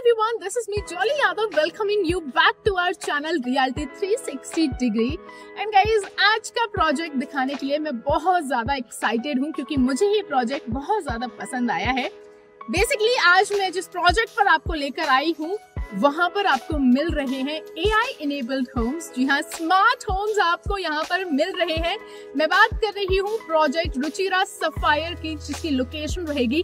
everyone, this is me Jolly Yadav welcoming you back to our channel Reality 360 Degree and guys, आज का project दिखाने के लिए मैं बहुत ज्यादा एक्साइटेड हूँ क्योंकि मुझे ये प्रोजेक्ट बहुत ज्यादा पसंद आया है। बेसिकली आज मैं जिस प्रोजेक्ट पर आपको लेकर आई हूँ वहाँ पर आपको मिल रहे हैं AI enabled homes। जी हाँ, स्मार्ट होम्स आपको यहाँ पर मिल रहे हैं। मैं बात कर रही हूँ प्रोजेक्ट रुचिरा सफायर की, जिसकी लोकेशन रहेगी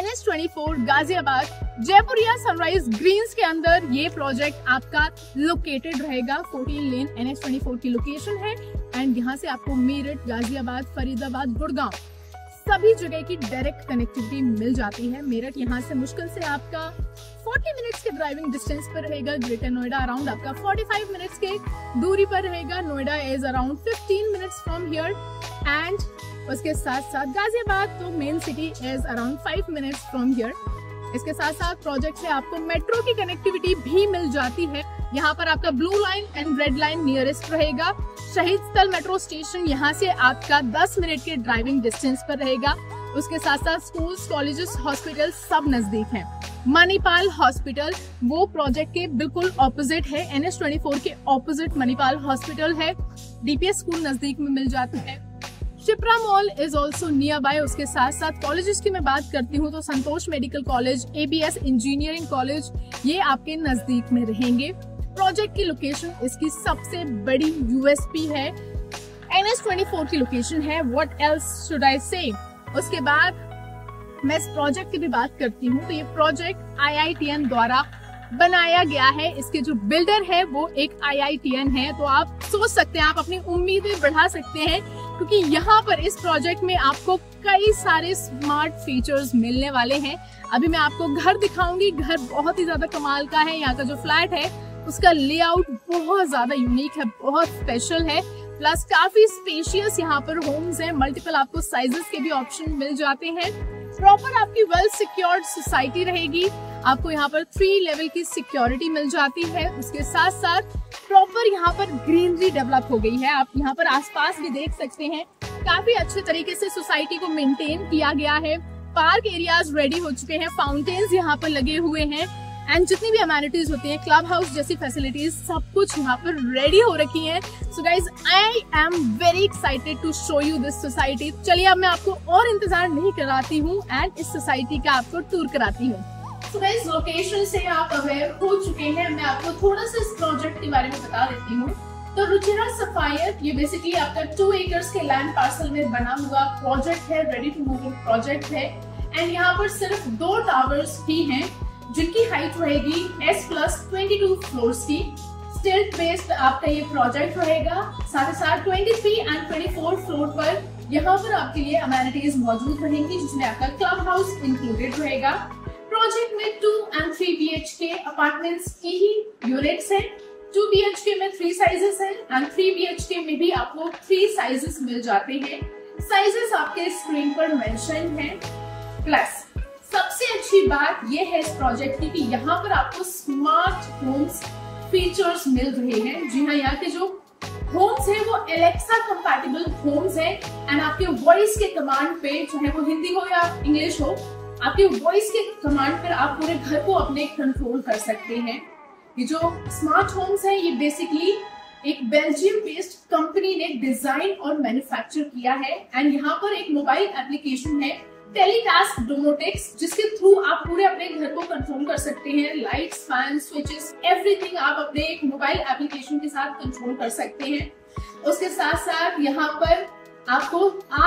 NS24 Ghaziabad Jaipuria sunrise Green's के अंदर ये प्रोजेक्ट आपका लोकेटेड रहेगा। 14 लेन NS24 की लोकेशन है एंड यहाँ से आपको मेरठ, गाजियाबाद, फरीदाबाद, गुड़गांव सभी जगह की डायरेक्ट कनेक्टिविटी मिल जाती है। मेरठ यहाँ से मुश्किल से आपका 40 मिनट्स के ड्राइविंग डिस्टेंस पर रहेगा। ग्रेटर नोएडा अराउंड आपका 45 मिनट्स के दूरी पर रहेगा। Noida is around 15 minutes from here and उसके साथ साथ गाजियाबाद तो main city is around 5 minutes from here. इसके साथ साथ प्रोजेक्ट से आपको मेट्रो की कनेक्टिविटी भी मिल जाती है। यहाँ पर आपका blue line and red line nearest रहेगा। शहीद स्थल मेट्रो स्टेशन यहाँ से आपका 10 मिनट के ड्राइविंग डिस्टेंस पर रहेगा। उसके साथ साथ स्कूल्स, कॉलेजेस, हॉस्पिटल सब नजदीक हैं। मणिपाल हॉस्पिटल वो प्रोजेक्ट के बिल्कुल ऑपोजिट है। NS24 के ऑपोजिट मणिपाल हॉस्पिटल है। DPS स्कूल नजदीक में मिल जाता है। Shipra mall is also nearby. उसके साथ साथ कॉलेजेस की मैं बात करती हूँ तो Santosh medical college, ABS engineering college ये आपके नजदीक में रहेंगे। प्रोजेक्ट की लोकेशन इसकी सबसे बड़ी USP है। NS24 की लोकेशन है। व्हाट एल्स शुड आई से। उसके बाद मैं इस प्रोजेक्ट की भी बात करती हूँ तो ये प्रोजेक्ट IITN द्वारा बनाया गया है। इसके जो बिल्डर है वो एक IITN है, तो आप सोच सकते हैं, आप अपनी उम्मीदें बढ़ा सकते हैं क्योंकि यहाँ पर इस प्रोजेक्ट में आपको कई सारे स्मार्ट फीचर्स मिलने वाले हैं। अभी मैं आपको घर दिखाऊंगी। घर बहुत ही ज्यादा कमाल का है। यहाँ का जो फ्लैट है उसका लेआउट बहुत ज्यादा यूनिक है, बहुत स्पेशल है। प्लस काफी स्पेशियस यहाँ पर होम्स हैं। मल्टीपल आपको साइजेस के भी ऑप्शन मिल जाते हैं। प्रॉपर आपकी वेल सिक्योर्ड सोसाइटी रहेगी। आपको यहाँ पर 3 लेवल की सिक्योरिटी मिल जाती है। उसके साथ साथ प्रॉपर यहाँ पर ग्रीनरी डेवलप हो गई है। आप यहाँ पर आसपास भी देख सकते हैं, काफी अच्छे तरीके से सोसाइटी को मेंटेन किया गया है। पार्क एरियाज रेडी हो चुके हैं। फाउंटेन्स यहाँ पर लगे हुए हैं एंड जितनी भी अमेनिटीज होती हैं, क्लब हाउस जैसी फैसिलिटीज सब कुछ यहाँ पर रेडी हो रखी हैं। So guys, I am very excited to show you this society. चलिए अब मैं आपको और इंतजार नहीं कराती हूँ एंड इस सोसाइटी का आपको टूर कराती हूँ। सो गाइज, लोकेशन से आप अवेयर हो चुके हैं। मैं आपको थोड़ा सा इस प्रोजेक्ट के बारे में बता देती हूँ। तो रुचिरा सफायर ये बेसिकली आपका 2 एकर्स के लैंड पार्सल में बना हुआ प्रोजेक्ट है। रेडी टू मूव प्रोजेक्ट है एंड यहाँ पर सिर्फ 2 टावर्स ही हैं जिनकी हाइट रहेगी S+22 फ्लोर्स की। स्टिल्ट बेस्ड आपका ये प्रोजेक्ट रहेगा। साथ ही साथ 23 एंड 24 फ्लोर पर यहाँ पर आपके लिए अमेनिटीज मौजूद रहेंगी, जिसमें आपका क्लब हाउस इंक्लूडेड रहेगा। प्रोजेक्ट में 2 एंड 3 BHK अपार्टमेंट्स की ही यूनिट्स हैं। 2 BHK में 3 साइजेस हैं एंड 3 BHK में भी आपको 3 साइजेस मिल जाते हैं। साइजेस आपके स्क्रीन पर मेंशन है। प्लस सबसे अच्छी बात यह है इस प्रोजेक्ट की कि यहाँ पर आपको स्मार्ट होम्स फीचर्स मिल रहे हैं। जी हाँ, यहाँ के जो होम्स हैं वो एलेक्सा कंपैटिबल होम्स हैं एंड आपके वॉइस के कमांड पे, चाहे वो हिंदी हो या इंग्लिश हो, आपके वॉइस के कमांड पर आप पूरे घर को अपने कंट्रोल कर सकते हैं। ये जो स्मार्ट होम्स हैं ये बेसिकली एक बेल्जियम बेस्ड कंपनी ने डिजाइन और मैन्युफैक्चर किया है एंड यहाँ पर एक मोबाइल एप्लीकेशन है टेलीटास्क डोमोटेक्स, जिसके थ्रू आप पूरे अपने घर को कंट्रोल कर सकते हैं। लाइट्स, फैन, स्विचेस, एवरीथिंग आप अपने एक मोबाइल एप्लीकेशन के साथ कंट्रोल कर सकते हैं। उसके साथ साथ यहाँ पर आपको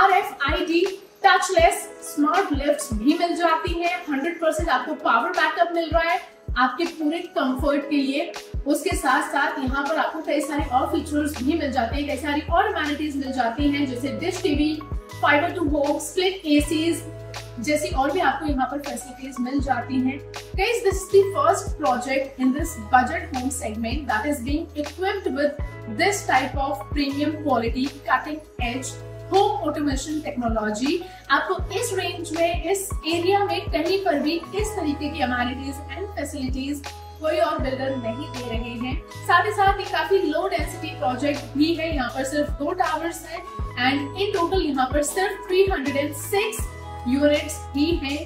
RFID टचलेस स्मार्ट लिफ्ट्स भी मिल जाती हैं। 100% आपको पावर बैकअप मिल रहा है आपके पूरे कंफर्ट के लिए। उसके साथ साथ यहाँ पर आपको कई सारे और फीचर्स भी मिल जाते हैं, कई सारी और अमेनिटीज मिल जाती हैं, जैसे dish TV, fiber to home, split ACs जैसी और भी आपको यहाँ पर फैसिलिटीज मिल जाती हैं। Guys, this is the first project in this budget home segment that is being equipped with this type of premium quality, cutting edge home automation technology. आपको इस रेंज में, इस एरिया में कहीं पर भी इस तरीके की अमेनिटीज एंड फैसिलिटीज कोई और बिल्डर नहीं दे रहे हैं। साथ ही साथ ये काफी लो डेंसिटी प्रोजेक्ट भी है। यहाँ पर सिर्फ 2 टावर्स हैं एंड इन टोटल यहाँ पर सिर्फ 306 यूनिट्स ही हैं।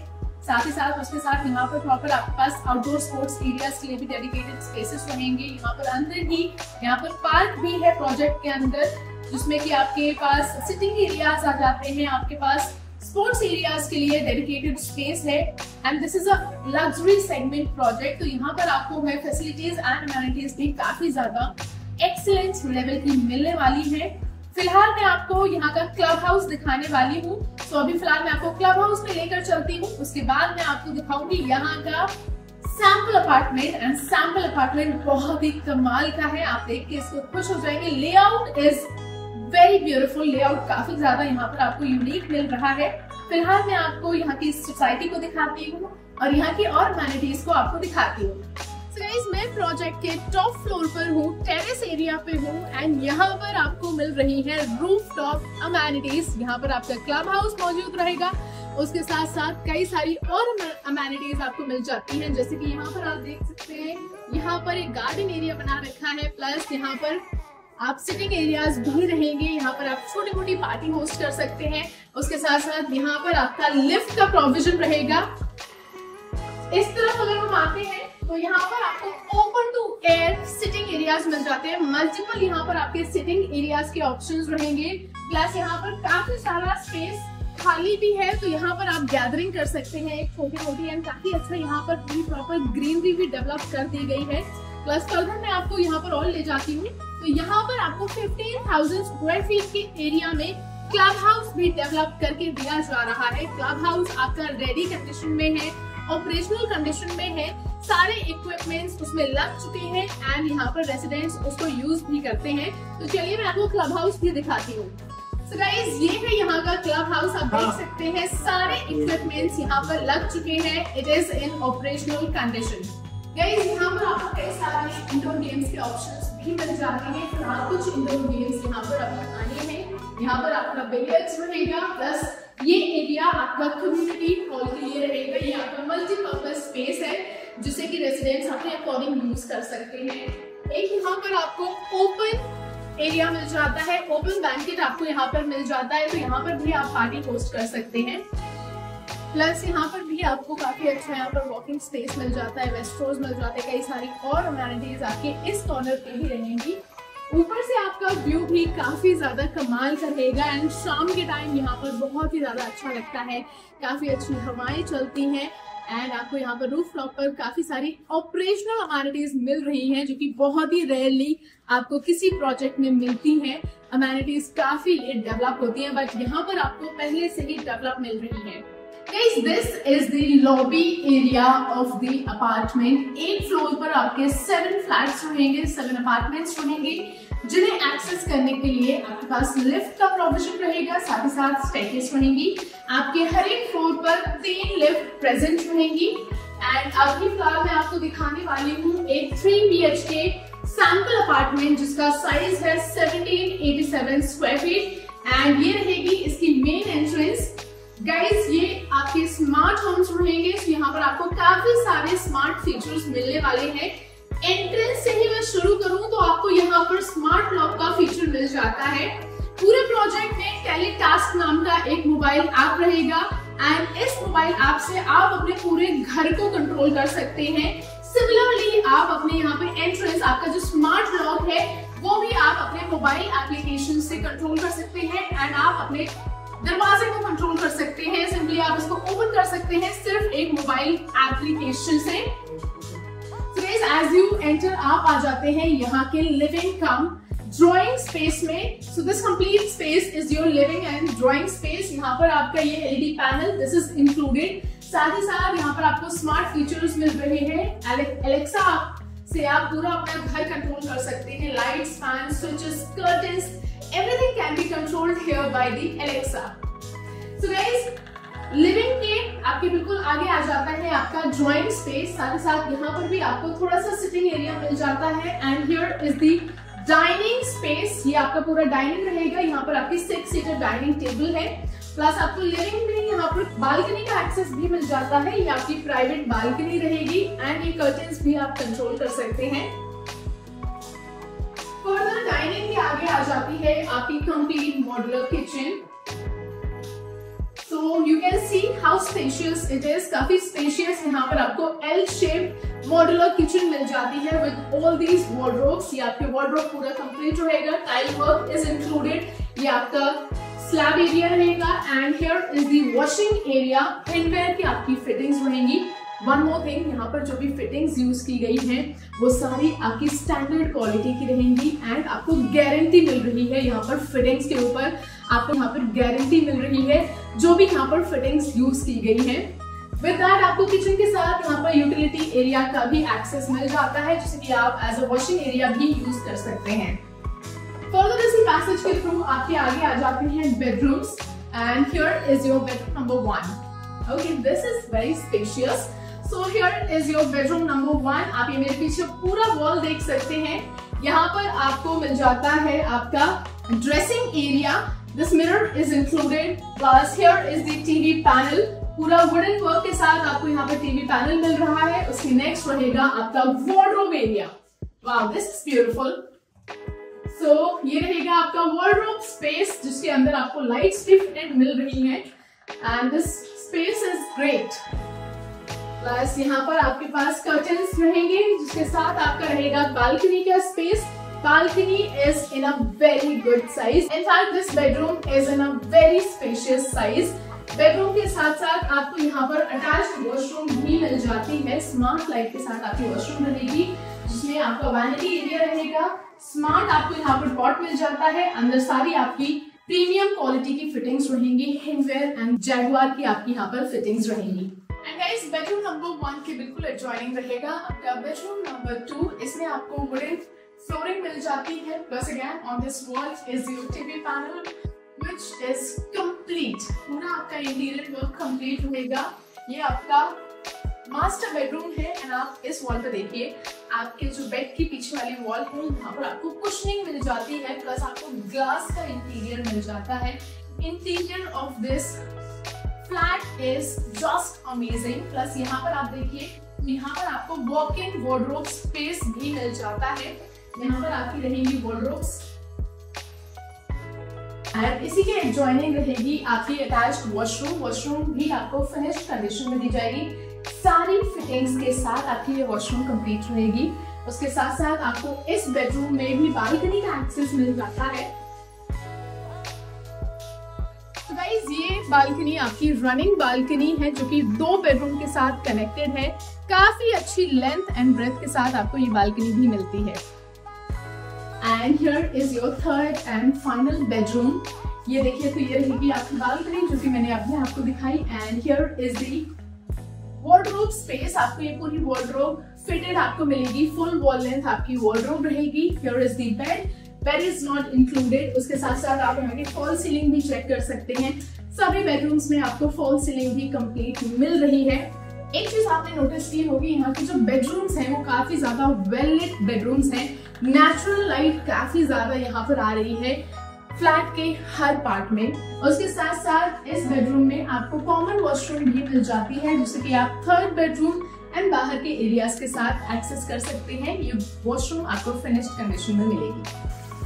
साथ ही साथ उसके साथ यहाँ पर प्रॉपर आपके पास आउटडोर स्पोर्ट्स एरियाज के लिए भी डेडिकेटेड स्पेसेस रहेंगे। यहाँ पर अंदर ही यहाँ पर पार्क भी है प्रोजेक्ट के अंदर, जिसमें कि आपके पास सिटिंग एरियाज आ जाते हैं, आपके पास स्पोर्ट्स एरियाज के लिए डेडिकेटेड स्पेस है। And this is a luxury segment project. तो यहाँ पर आपको है फैसिलिटीज एंड अमेनिटीज भी काफी ज्यादा एक्सीलेंट लेवल की मिलने वाली है। फिलहाल मैं आपको यहाँ का क्लब हाउस दिखाने वाली हूँ। तो अभी फिलहाल मैं आपको क्लब हाउस में लेकर चलती हूँ, उसके बाद मैं आपको दिखाऊंगी यहाँ का sample apartment. And sample apartment बहुत ही कमाल का है, आप देख के इसको खुश हो जाएंगे। Layout is very beautiful, layout काफी ज्यादा यहाँ पर आपको यूनिक मिल रहा है। फिलहाल मैं आपको यहाँ की सोसाइटी को दिखाती हूँ और यहाँ की और अमेनिटीज को आपको दिखाती हूँ। So guys, मैं प्रोजेक्ट के टॉप फ्लोर पर हूँ, टेरेस एरिया पे हूँ एंड यहाँ पर आपको मिल रही है रूफटॉप अमेनिटीज। यहाँ पर आपका क्लब हाउस मौजूद रहेगा, उसके साथ साथ कई सारी और अमेनिटीज आपको मिल जाती हैं, जैसे कि यहाँ पर आप देख सकते हैं यहाँ पर एक गार्डन एरिया बना रखा है, प्लस यहाँ पर आप सिटिंग एरियाज भी रहेंगे। यहाँ पर आप छोटी मोटी पार्टी होस्ट कर सकते हैं। उसके साथ साथ यहाँ पर आपका लिफ्ट का प्रोविजन रहेगा। इस तरफ अगर हम आते हैं तो यहाँ पर आपको open to air sitting areas मिल जाते हैं। मल्टीपल यहाँ पर आपके सिटिंग एरियाज के ऑप्शंस रहेंगे, प्लस यहाँ पर काफी सारा स्पेस खाली भी है, तो यहाँ पर आप गैदरिंग कर सकते हैं एक छोटी मोटी। एंड काफी अच्छा यहाँ पर पूरी प्रॉपर ग्रीनरी भी डेवलप कर दी गई है। प्लस फर्दर मैं आपको यहाँ पर और ले जाती हूँ, तो यहाँ पर आपको 15,000 स्क्वायर फीट के एरिया में क्लब हाउस भी डेवलप करके दिया जा रहा है। क्लब हाउस आपका रेडी कंडीशन में है, ऑपरेशनल कंडीशन में है, सारे इक्विपमेंट्स उसमें लग चुके हैं एंड यहाँ पर रेसिडेंट्स उसको यूज भी करते हैं। तो चलिए मैं आपको क्लब हाउस भी दिखाती हूँ। So guys, ये है यहाँ का क्लब हाउस, आप देख सकते हैं सारे इक्विपमेंट्स यहाँ पर लग चुके हैं। It is in operational condition. Guys, यहाँ पर आपको कई सारे इंडोर गेम्स के ऑप्शंस भी मिल जाते हैं। फिलहाल कुछ इंडोर गेम्स यहाँ पर अभी आने हैं। यहाँ पर आपका बिलियर्ड्स रहेगा, प्लस ये एरिया आपका कम्युनिटी हॉल के लिए रहेगा। ये आपका मल्टीपर्पज स्पेस है जिसे कि रेसिडेंट्स अपने अकॉर्डिंग यूज कर सकते हैं। एक यहाँ पर आपको ओपन एरिया मिल जाता है, ओपन बैंकेट आपको यहाँ पर मिल जाता है, तो यहाँ पर भी आप पार्टी होस्ट कर सकते हैं। प्लस यहाँ पर भी आपको काफी अच्छा यहाँ पर वॉकिंग स्पेस मिल जाता है, रेस्टोरेंट्स मिल जाते हैं, कई सारी और अमेनिटीज आपके इस कॉर्नर पे ही रहेंगी। ऊपर से आपका व्यू भी काफी ज्यादा कमाल का रहेगा एंड शाम के टाइम यहाँ पर बहुत ही ज्यादा अच्छा लगता है, काफी अच्छी हवाएं चलती हैं एंड आपको यहाँ पर रूफ टॉप पर काफी सारी ऑपरेशनल अमेनिटीज मिल रही हैं, जो कि बहुत ही रेयरली आपको किसी प्रोजेक्ट में मिलती हैं। अमेनिटीज काफी लेट डेवलप होती हैं, बट यहाँ पर आपको पहले से ही डेवलप मिल रही है। Guys, this is the lobby area of the apartment। एक फ्लोर पर आपके 7 फ्लैट्स रहेंगे, 7 अपार्टमेंट्स रहेंगे, जिन्हें एक्सेस करने के लिए आपके पास लिफ्ट का प्रोविजन रहेगा, साथ ही साथ स्टेयरकेस रहेंगी। आपके हर एक फ्लोर पर 3 लिफ्ट प्रेजेंट रहेंगी। एंड अभी फिलहाल मैं आपको दिखाने वाली हूँ एक 3 BHK सैंपल अपार्टमेंट जिसका साइज है 1787 स्क्वायर फीट एंड ये रहेगी इसकी मेन एंट्रेंस। गाइस, ये आपके स्मार्ट होम्स रहेंगे, तो यहाँ पर आपको काफी सारे स्मार्ट फीचर्स मिलने वाले हैं। एंट्रेंस से ही मैं शुरू करूं तो आपको यहाँ पर स्मार्ट लॉक का फीचर मिल जाता है। पूरे प्रोजेक्ट में टेलीटास्क नाम का एक मोबाइल ऐप रहेगा एंड इस मोबाइल ऐप से आप अपने पूरे घर को कंट्रोल कर सकते हैं। सिमिलरली आप अपने यहाँ पे एंट्रेंस, आपका जो स्मार्ट लॉक है वो भी आप अपने मोबाइल एप्लीकेशन से कंट्रोल कर सकते हैं एंड आप अपने दरवाजे को कंट्रोल कर सकते हैं। सिंपली आप इसको ओपन कर सकते हैं सिर्फ एक मोबाइल एप्लीकेशन से। एज यू एंटर आप आ जाते हैं यहाँ के लिविंग कम ड्राइंग स्पेस में। So this complete space is your living and drawing space. यहाँ पर आपका ये LED panel this is included. साथ ही साथ यहाँ पर आपको स्मार्ट फीचर्स मिल रहे हैं। एलेक्सा से आप पूरा अपना घर कंट्रोल कर सकते हैं। Lights, fan, switches, curtains, everything can be controlled here by the Alexa। So guys, living के आपके बिल्कुल आगे आ जाता है आपका ड्राइंग स्पेस। साथ ही साथ यहाँ पर भी आपको थोड़ा सा सिटिंग एरिया मिल जाता है and here is the dining space. ये आपका पूरा डाइनिंग रहेगा। यहाँ पर आपकी 6 सीटर डाइनिंग टेबल है, प्लस आपको लिविंग में यहाँ पर बालकनी का एक्सेस भी मिल जाता है। ये आपकी प्राइवेट बालकनी रहेगी एंड ये कर्टेन्स भी आप कंट्रोल कर सकते हैं। फर्दर डाइनिंग के आगे आ जाती है आपकी complete modular kitchen. So you can see how how spacious it is, काफी स्पेशियस। यहाँ पर आपको एल शेप मॉड्यूलर किचन मिल जाती है विद ऑल दीज वार्डरोब्स। ये आपके वार्डरोब पूरा कंप्लीट रहेगा, टाइल वर्क इज इंक्लूडेड। ये आपका स्लैब एरिया रहेगा and here is the washing area. Hardware की आपकी फिटिंग्स रहेंगी। वन मोर थिंग, यहाँ पर जो भी फिटिंग्स यूज की गई हैं वो सारी आपकी स्टैंडर्ड क्वालिटी की रहेंगी एंड आपको गारंटी मिल रही है। यहाँ पर फिटिंग्स के ऊपर आपको यहाँ पर गारंटी मिल रही है जो भी यहाँ पर फिटिंग्स यूज की गई है। विद दैट आपको किचन के साथ यहाँ पर यूटिलिटी एरिया का भी एक्सेस मिल जाता है, जिसे कि आप एज अ वॉशिंग एरिया भी यूज कर सकते हैं। फर्दर इसी पैसेज के थ्रू आपके आगे आ जाते हैं bedrooms and here is your bedroom number 1। Okay, this is very spacious. So here is your bedroom number 1। आप ये मेरे पीछे पूरा वॉल देख सकते हैं। यहाँ पर आपको मिल जाता है आपका dressing area. This mirror is included, plus here is the TV panel. पूरा वुडन वर्क के साथ आपको यहाँ पर टीवी पैनल मिल रहा है। उसके नेक्स्ट रहेगा आपका wardrobe area. Wow, this is beautiful. So ये रहेगा आपका वार्डरोब स्पेस, जिसके अंदर आपको लाइट्स भी फिटेड मिल रही हैं and this space is great. Plus यहाँ पर आपके पास कर्टन्स रहेंगे, जिसके साथ आपका रहेगा बालकनी का space. Balcony is in a very good size. In fact this bedroom is in a very spacious size. Bedroom के साथ साथ आपको यहाँ पर अटैच्ड वॉशरूम भी मिल जाती है। स्मार्ट लाइट के साथ आपकी वॉशरूम रहेगी, जिसमें आपका वैनिटी एरिया रहेगा। स्मार्ट आपको यहाँ पर पॉट मिल जाता है। अंदर सारी आपकी प्रीमियम क्वालिटी की फिटिंग्स रहेंगी। हिंडवेयर एंड जैगुआर की आपकी यहाँ पर फिटिंग्स रहेंगी। एंड गाइस, बेडरूम नंबर 1 के बिल्कुल एडजॉइनिंग रहेगा आपका बेडरूम नंबर 2। इसमें आपको वुडन फ्लोरिंग मिल जाती है। Plus again on this wall is your TV panel which is complete. पूरा आपका इंटीरियर वर्क कंप्लीट रहेगा। ये आपका मास्टर बेडरूम है एंड आप इस वॉल पर देखिए, आपके जो बेड की पीछे वाली वॉल है यहाँ पर आपको कुशनिंग मिल जाती है। प्लस आपको ग्लास का इंटीरियर मिल जाता है। Interior of this flat is just amazing. Plus यहाँ पर आप देखिए, यहाँ पर आपको वॉक इन वार्डरोब स्पेस भी मिल जाता है। यहाँ पर आपकी रहेंगी वार्डरोब्स एंड इसी के एडजॉइनिंग रहेगी आपकी अटैच्ड वॉशरूम। वॉशरूम भी आपको फिनिश्ड कंडीशन में दी जाएगी। सारी फिटिंग्स के साथ आपकी ये वॉशरूम कंप्लीट रहेगी। उसके साथ साथ आपको इस बेडरूम में भी बालकनी का एक्सेस मिल जाता है। तो गाइस, ये बालकनी आपकी रनिंग बालकनी है, जो कि 2 बेडरूम के साथ कनेक्टेड है। काफी अच्छी लेंथ एंड ब्रेथ के साथ आपको ये बालकनी भी मिलती है। And here is your third and final bedroom. ये देखिए, तो ये रहेगी आपकी बालकनी, जो कि मैंने अभी आपको दिखाई। And here is the wardrobe space. आपको ये पूरी वार्डरोब फिटेड आपको मिलेगी। फुल वॉल लेंथ आपकी वार्डरोब रहेगी। Here is the bed. Bed is not included. उसके साथ साथ आप यहाँ की फॉल सीलिंग भी चेक कर सकते हैं। सभी बेडरूम्स में आपको फॉल सीलिंग भी कंप्लीट मिल रही है। एक चीज आपने नोटिस की होगी, यहाँ की जो बेडरूम्स हैं वो काफी ज्यादा वेल लिट बेडरूम्स हैं। नेचुरल लाइट काफी ज्यादा यहाँ पर आ रही है फ्लैट के हर पार्ट में। और उसके साथ साथ इस बेडरूम में आपको कॉमन वॉशरूम भी मिल जाती है, जिससे कि आप थर्ड बेडरूम एंड बाहर के एरियाज के साथ एक्सेस कर सकते हैं। ये वॉशरूम आपको फिनिश्ड कंडीशन में मिलेगी।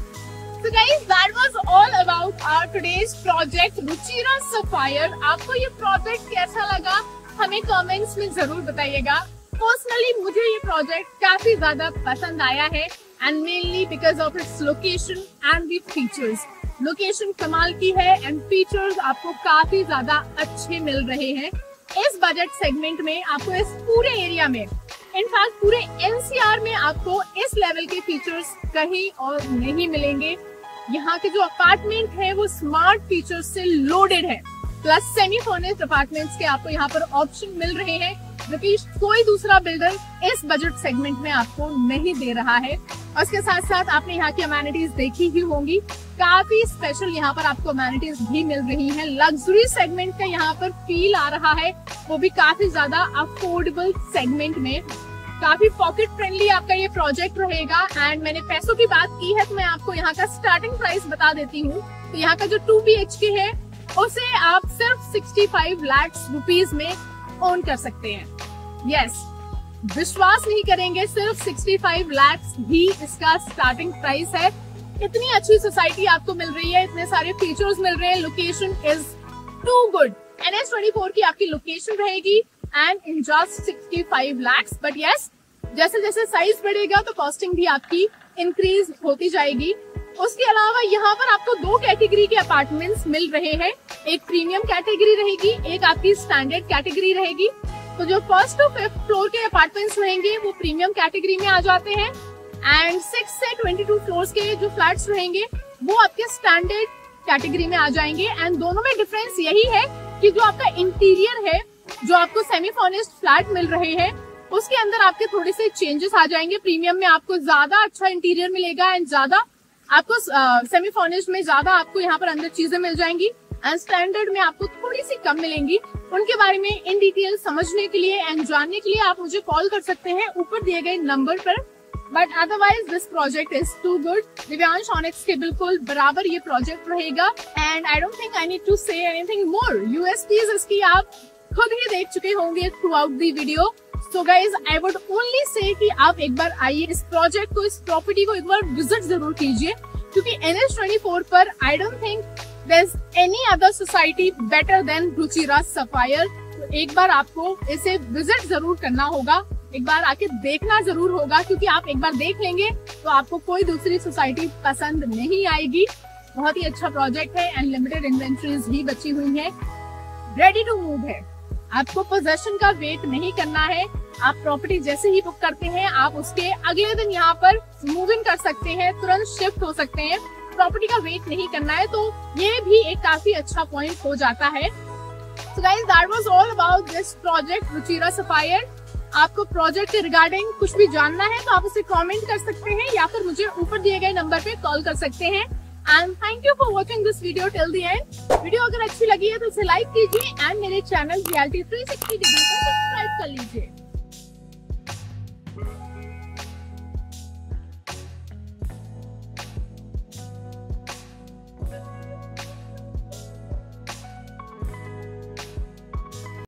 So guys, that was all about our today's project Ruchira sapphire. आपको ये प्रोजेक्ट कैसा लगा हमें कमेंट्स में जरूर बताइएगा। पर्सनली मुझे ये प्रोजेक्ट काफी ज्यादा पसंद आया है and mainly because of its location and the features. Location कमाल की है एंड फीचर्स आपको काफी ज्यादा अच्छे मिल रहे हैं। इस बजट सेगमेंट में आपको इस पूरे एरिया में, इनफैक्ट पूरे एनसीआर में आपको इस लेवल के फीचर्स कहीं और नहीं मिलेंगे। यहाँ के जो अपार्टमेंट है वो स्मार्ट फीचर्स से लोडेड है। प्लस सेमी फर्निश्ड अपार्टमेंट्स के आपको यहाँ पर ऑप्शन मिल रहे हैं, जो कि कोई दूसरा बिल्डर इस बजट सेगमेंट में आपको नहीं दे रहा है। और उसके साथ साथ आपने यहाँ की अमेनिटीज देखी ही होंगी, काफी स्पेशल यहाँ पर आपको अमेनिटीज भी मिल रही हैं। लग्जरी सेगमेंट का यहाँ पर फील आ रहा है, वो भी काफी ज्यादा अफोर्डेबल सेगमेंट में। काफी पॉकेट फ्रेंडली आपका ये प्रोजेक्ट रहेगा। एंड मैंने पैसों की बात की है तो मैं आपको यहाँ का स्टार्टिंग प्राइस बता देती हूँ। तो यहाँ का जो 2 BHK है उसे आप सिर्फ 65 लाख रुपीज में ओन कर सकते हैं। यस, विश्वास नहीं करेंगे, सिर्फ 65 लाख ही इसका स्टार्टिंग प्राइस है। इतनी अच्छी सोसाइटी आपको मिल रही है, इतने सारे फीचर्स मिल रहे हैं, location is too good. NH24 की आपकी लोकेशन रहेगी and in just 65 lakhs। But yes, जैसे जैसे साइज बढ़ेगा तो कॉस्टिंग भी आपकी इंक्रीज होती जाएगी। उसके अलावा यहाँ पर आपको 2 कैटेगरी के अपार्टमेंट्स मिल रहे हैं। एक प्रीमियम कैटेगरी रहेगी, एक आपकी स्टैंडर्ड कैटेगरी रहेगी। तो जो फर्स्ट टू 5th फ्लोर के अपार्टमेंट्स रहेंगे वो प्रीमियम कैटेगरी में आ जाते हैं एंड 6 से 22 फ्लोर्स के जो फ्लैट्स रहेंगे वो आपके स्टैंडर्ड कैटेगरी में आ जाएंगे। एंड दोनों में डिफरेंस यही है कि जो आपका इंटीरियर है, जो आपको सेमी फर्निश्ड फ्लैट मिल रहे हैं, उसके अंदर आपके थोड़े से चेंजेस आ जाएंगे। प्रीमियम में आपको ज्यादा अच्छा इंटीरियर मिलेगा एंड ज्यादा आपको सेमी फर्निश्ड में ज्यादा आपको यहाँ पर अंदर चीजें मिल जाएंगी एंड स्टैंडर्ड में आपको थोड़ी सी कम मिलेंगी। उनके बारे में इन डिटेल समझने के लिए एंड जानने के लिए आप मुझे कॉल कर सकते हैं ऊपर दिए गए नंबर पर। But otherwise this project is too good. Divyansh onyx के बिल्कुल बराबर ये प्रोजेक्ट रहेगा and I don't think I need to say anything more. USPs इसकी आप खुद ही देख चुके होंगे throughout the video. So guys I would only say कि आप एक बार आइए, इस प्रोजेक्ट को, इस प्रॉपर्टी को एक बार विजिट जरूर कीजिए, क्योंकि NH24 पर I don't think there is any other society better than Ruchira sapphire. तो एक बार आपको इसे विजिट जरूर करना होगा, एक बार आके देखना जरूर होगा, क्योंकि आप एक बार देख लेंगे तो आपको कोई दूसरी सोसाइटी पसंद नहीं आएगी। बहुत ही अच्छा प्रोजेक्ट है एंड लिमिटेड इन्वेंटरीज भी बची हुई है, रेडी टू मूव है। आपको पोजेशन का वेट नहीं करना है। आप प्रॉपर्टी जैसे ही बुक करते हैं आप उसके अगले दिन यहाँ पर मूव इन कर सकते हैं, तुरंत शिफ्ट हो सकते हैं। प्रॉपर्टी का वेट नहीं करना है, तो ये भी एक काफी अच्छा पॉइंट हो जाता है। So guys, that was all about this project Ruchira sapphire. आपको प्रोजेक्ट के रिगार्डिंग कुछ भी जानना है तो आप उसे कमेंट कर सकते हैं या फिर मुझे ऊपर दिए गए नंबर पे कॉल कर सकते हैं। And thank you for watching this video till the end. Video अगर अच्छी लगी है तो इसे लाइक कीजिए एंड मेरे चैनल रियलिटी 360 डिग्री को सब्सक्राइब कर लीजिए।